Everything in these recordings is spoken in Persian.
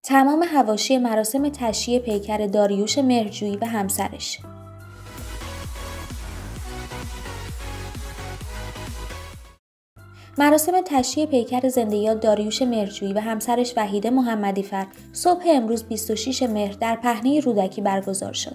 تمام حواشی مراسم تشییع پیکر داریوش مهرجویی و همسرش. مراسم تشییع پیکر زنده‌یاد داریوش مهرجویی و همسرش وحیده محمدی‌فر صبح امروز 26 مهر در پهنه رودکی برگزار شد.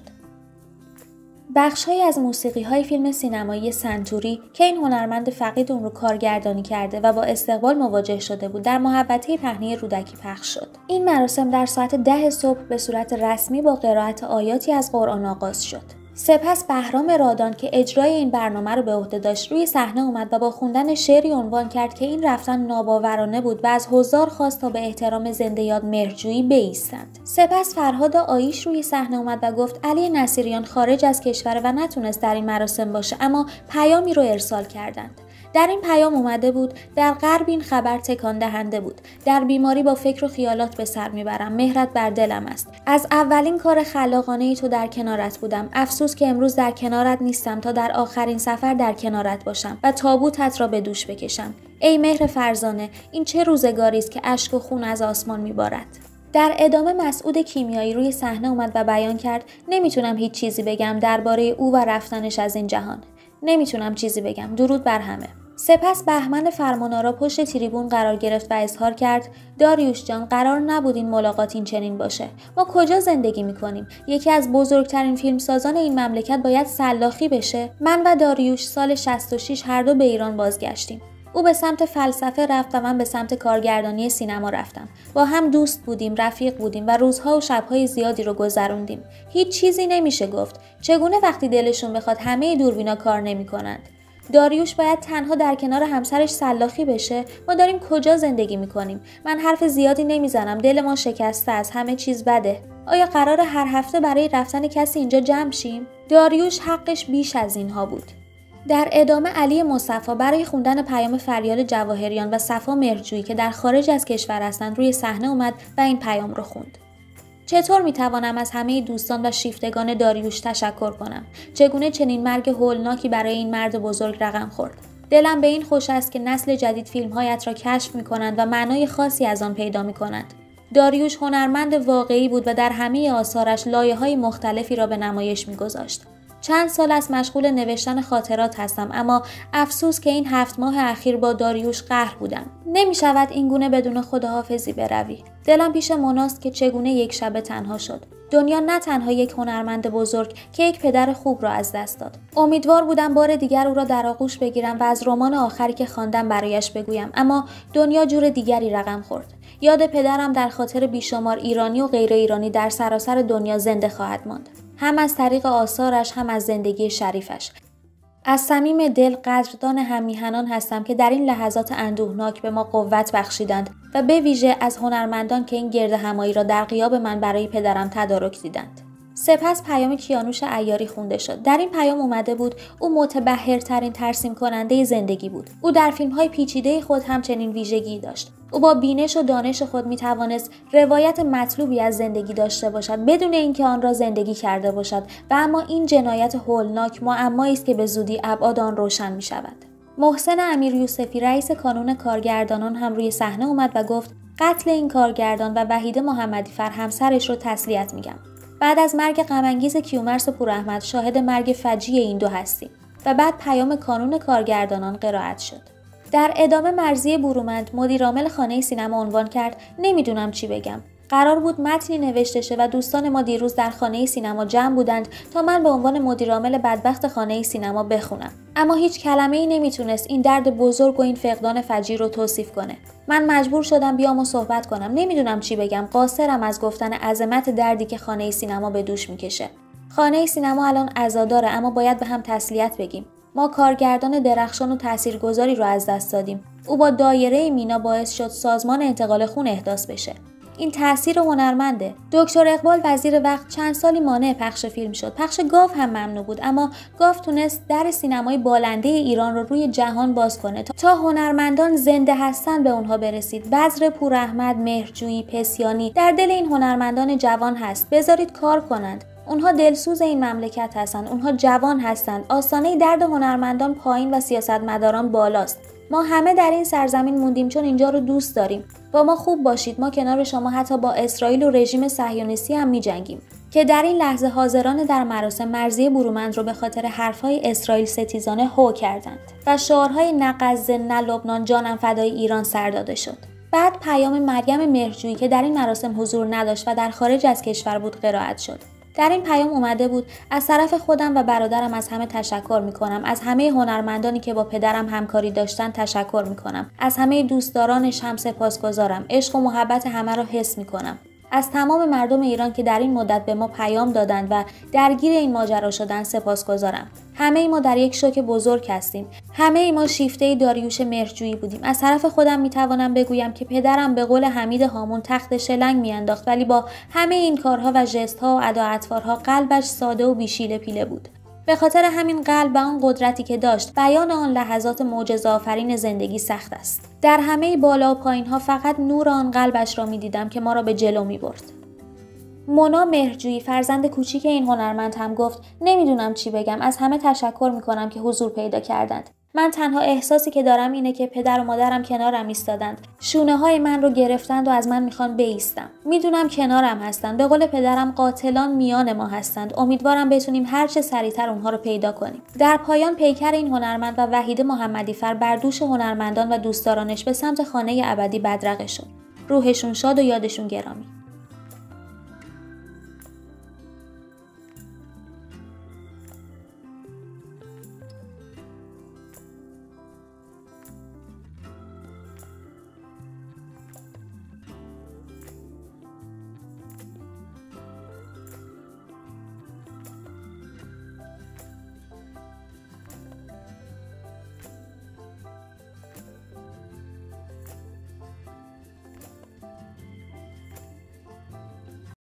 بخش‌هایی از موسیقی‌های فیلم سینمایی سنتوری که این هنرمند فقید اون رو کارگردانی کرده و با استقبال مواجه شده بود در محوطه پهنه رودکی پخش شد. این مراسم در ساعت 10 صبح به صورت رسمی با قرائت آیاتی از قرآن آغاز شد. سپس بهرام رادان که اجرای این برنامه رو به عهده داشت روی صحنه اومد و با خوندن شعری عنوان کرد که این رفتن ناباورانه بود و از حضار خواست تا به احترام زنده‌یاد مهرجویی بایستند. سپس فرهاد آیش روی صحنه اومد و گفت علی نصیریان خارج از کشور و نتونست در این مراسم باشه، اما پیامی رو ارسال کردند. در این پیام اومده بود در غرب این خبر تکان دهنده بود. در بیماری با فکر و خیالات به سر میبرم. مهرت بر دلم است. از اولین کار خلاقانه ای تو در کنارت بودم. افسوس که امروز در کنارت نیستم تا در آخرین سفر در کنارت باشم و تابوتت را به دوش بکشم. ای مهر فرزانه، این چه روزگاری است که اشک و خون از آسمان میبارد. در ادامه مسعود کیمیایی روی صحنه اومد و بیان کرد نمیتونم هیچ چیزی بگم درباره او و رفتنش از این جهان. نمیتونم چیزی بگم. درود بر همه. سپس بهمن فرمانآرا پشت تریبون قرار گرفت و اظهار کرد داریوش جان، قرار نبود این ملاقات این چنین باشه. ما کجا زندگی میکنیم؟ یکی از بزرگترین فیلمسازان این مملکت باید سلاخی بشه؟ من و داریوش سال 66 هر دو به ایران بازگشتیم. او به سمت فلسفه رفت و من به سمت کارگردانی سینما رفتم. با هم دوست بودیم، رفیق بودیم و روزها و شبهای زیادی رو گذروندیم. هیچ چیزی نمیشه گفت. چگونه وقتی دلشون بخواد همه دوربینا کار نمیکنند؟ داریوش باید تنها در کنار همسرش سلاخی بشه؟ ما داریم کجا زندگی میکنیم؟ من حرف زیادی نمیزنم. دل ما شکسته است. همه چیز بده. آیا قرار هر هفته برای رفتن کسی اینجا جمع شیم؟ داریوش حقش بیش از اینها بود. در ادامه علی مصطفی برای خوندن پیام فریاد جواهریان و صفا مهرجویی که در خارج از کشور هستند روی صحنه اومد و این پیام رو خوند. چطور میتوانم از همه دوستان و شیفتگان داریوش تشکر کنم؟ چگونه چنین مرگ هولناکی برای این مرد بزرگ رقم خورد؟ دلم به این خوش است که نسل جدید فیلمهایت را کشف میکنند و معنای خاصی از آن پیدا میکنند. داریوش هنرمند واقعی بود و در همه آثارش لایه‌های مختلفی را به نمایش میگذاشت. چند سال از مشغول نوشتن خاطرات هستم، اما افسوس که این 7 ماه اخیر با داریوش قهر بودم. نمی شود این گونه بدون خداحافظی بروی. دلم پیش مناست که چگونه یک شب تنها شد. دنیا نه تنها یک هنرمند بزرگ که یک پدر خوب را از دست داد. امیدوار بودم بار دیگر او را در آغوش بگیرم و از رمان آخری که خواندم برایش بگویم، اما دنیا جور دیگری رقم خورد. یاد پدرم در خاطر بیشمار ایرانی و غیر ایرانی در سراسر دنیا زنده خواهد ماند. هم از طریق آثارش، هم از زندگی شریفش. از صمیم دل قدردان هم میهنان هستم که در این لحظات اندوهناک به ما قوت بخشیدند و به ویژه از هنرمندان که این گرد همایی را در غیاب من برای پدرم تدارک دیدند. سپس پیام کیانوش عیاری خونده شد. در این پیام اومده بود او متبحرترین ترسیم کننده زندگی بود. او در فیلم‌های پیچیده خود همچنین ویژگی داشت. او با بینش و دانش خود می‌توانست روایت مطلوبی از زندگی داشته باشد بدون اینکه آن را زندگی کرده باشد و اما این جنایت هولناک معمایی است که به زودی ابعاد آن روشن می‌شود. محسن امیریوسفی رئیس کانون کارگردانان هم روی صحنه اومد و گفت قتل این کارگردان و وحیده محمدی‌فر همسرش رو تسلیت میگم. بعد از مرگ غم‌انگیز کیومرث پوراحمد شاهد مرگ فجیع این دو هستیم. و بعد پیام کانون کارگردانان قرائت شد. در ادامه مرضیه برومند مدیرعامل خانه سینما عنوان کرد نمیدونم چی بگم. قرار بود متنی نوشته شه و دوستان ما دیروز در خانه سینما جمع بودند تا من به عنوان مدیرعامل بدبخت خانه سینما بخونم. اما هیچ کلمه‌ای نمیتونست این درد بزرگ و این فقدان فجیع رو توصیف کنه. من مجبور شدم بیام و صحبت کنم. نمیدونم چی بگم. قاصرم از گفتن عظمت دردی که خانه سینما به دوش میکشه. خانه سینما الان عزاداره، اما باید به هم تسلیت بگیم. ما کارگردان درخشان و تاثیرگذاری رو از دست دادیم. او با دایره مینا باعث شد سازمان انتقال خون احداث بشه. این تأثیر هنرمنده. دکتر اقبال وزیر وقت چند سالی مانع پخش فیلم شد. پخش گاو هم ممنوع بود، اما گاو تونست در سینمای بالنده ایران رو روی جهان باز کنه تا هنرمندان زنده هستن به اونها برسید. بذر پوراحمد، مهرجویی، پسیانی در دل این هنرمندان جوان هست. بذارید کار کنند. اونها دلسوز این مملکت هستن. اونها جوان هستند. آستانه درد هنرمندان پایین و سیاستمداران بالاست. ما همه در این سرزمین موندیم چون اینجا رو دوست داریم. با ما خوب باشید، ما کنار شما حتی با اسرائیل و رژیم صهیونیستی هم می‌جنگیم. که در این لحظه حاضران در مراسم مرضیه برومند رو به خاطر حرفهای اسرائیل ستیزانه هو کردند و شعارهای نه غزه نه لبنان جانم فدای ایران سر داده شد. بعد پیام مریم مهرجویی که در این مراسم حضور نداشت و در خارج از کشور بود قرائت شد. در این پیام اومده بود: از طرف خودم و برادرم از همه تشکر میکنم، از همه هنرمندانی که با پدرم همکاری داشتن تشکر میکنم، از همه دوستدارانش هم سپاسگزارم، عشق و محبت همه را حس میکنم. از تمام مردم ایران که در این مدت به ما پیام دادند و درگیر این ماجرا شدند سپاسگزارم. همه ای ما در یک شوک بزرگ هستیم. همه ای ما شیفته داریوش مهرجویی بودیم. از طرف خودم میتوانم بگویم که پدرم به قول حمید هامون تخت شلنگ میانداخت، ولی با همه این کارها و ژست‌ها و ادا اطوارها قلبش ساده و بیشیله پیله بود. به خاطر همین قلب و آن قدرتی که داشت، بیان آن لحظات معجزه‌آفرین زندگی سخت است. در همه بالا و پایین‌ها فقط نور آن قلبش را می‌دیدم که ما را به جلو می‌برد. مونا مهرجویی، فرزند کوچیک این هنرمند، هم گفت: نمیدونم چی بگم، از همه تشکر می‌کنم که حضور پیدا کردند. من تنها احساسی که دارم اینه که پدر و مادرم کنارم ایستادند، شونه‌های من رو گرفتند و از من میخوان بایستم. میدونم کنارم هستند. به قول پدرم قاتلان میان ما هستند. امیدوارم بتونیم هر چه سریعتر اونها رو پیدا کنیم. در پایان پیکر این هنرمند و وحیده محمدی‌فر بر دوش هنرمندان و دوستدارانش به سمت خانه ابدی بدرقه شد. روحشون شاد و یادشون گرامی.